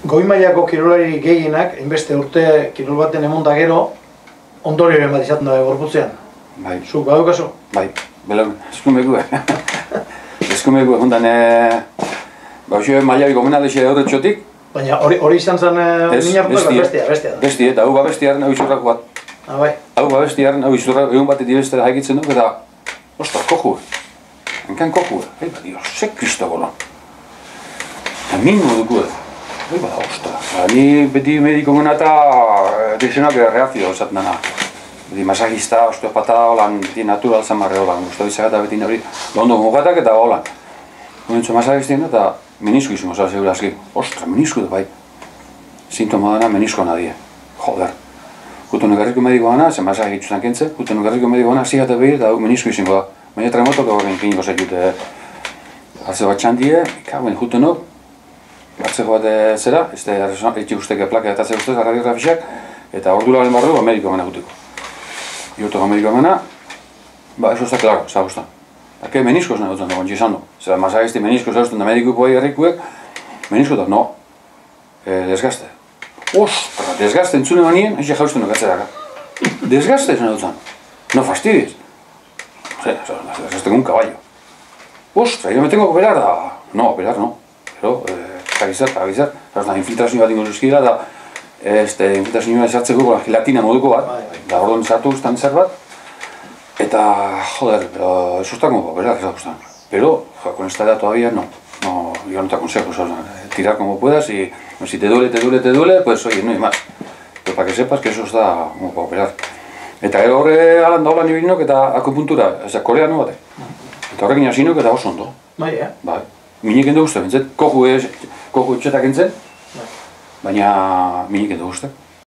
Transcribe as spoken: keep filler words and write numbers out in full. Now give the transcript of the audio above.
goi mailako kirolari gehienak, hainbeste urte kirol baten emonda gero, ondorioren bat izaten da gorputzean. Bai. Zuk, badukazu? Bai, bela, eskumegu, eskumegu, hondan, ba, hoxe mailari gomenaldexe horretxotik. Baina hori izan zen minartuak bestia, bestia da. Bestia, eta hau babestiaren hau izurrako bat. Ah, bai. Hau babestiaren hau izurrako, egun batetik bestera haikitzen duk, eta, ostra, koju. Enkan koju, bai, ba, dio, ze kristogolo. Eta mingo duku, bai, ba, ostra. Ni beti mediko gona eta dixenak reakzio esaten dena. Beti masajista, osteopata, holan, beti natural zamarre holan, uste bizak eta beti nabri, londo mugatak eta holan. Gomentzu masajistien eta menisku izango zara segurazki. Ostra, menisku da bai. Sintoma dena menisko nadie. Joder. Kutu negarriko mediko gana, ze masaj itxutan kentze, kutu negarriko mediko gana, zigate behir eta menisku izango da. Baina tremotok horren kiniko zaitute hartze bat txandie, ikauen jutu no, hartzeko bat zera, ez da etxe usteke plaka eta hartze ustez, radiografiak, eta ordularen barru, mediko gana juteko. Jotoko mediko gana, ba, eso está claro, zagustan. Ake meniskoz nahi dutzen dagoen txizan du. Zera, masagisti meniskoz hausten da mediko boi herrikuek, menisko da, no, desgazte. Ostra, desgazte entzune banien, eixe jausten duk atzeraka. Desgazte nahi dutzen. No fastidies. Ose, desgazte con un caballo. Ostra, yo me tengo que operar da... No, operar no. Pero, avisar, avisar. Zara, infiltrazio bat ingo zuzkila da, este, infiltrazioa esartzeko gelatina moduko bat, da orduan sartu guztan zer bat, eta, joder, pero eso está como para operar, eso está. Pero, con esta edad todavía no, no, yo no te aconsejo, o sea, tirar como puedas y si te duele, te duele, te duele, pues oye, no hay más. Pero para que sepas que eso está como para operar. Eta gero horre alan da holan ibilinok eta akupuntura, ez da koreano bate. Eta horrekin hasinok eta oso ondo. Bai, eh? Bai. Minik endo guzti, bintzet, koju etxetak entzen, baina minik endo guzti.